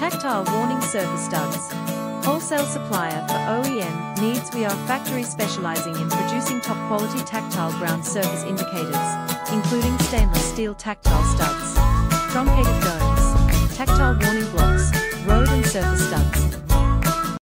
Tactile Warning Surface Studs. Wholesale supplier for OEM Needs We are factory specializing in producing top-quality tactile ground surface indicators, including stainless steel tactile studs, truncated domes, tactile warning blocks, road and surface studs.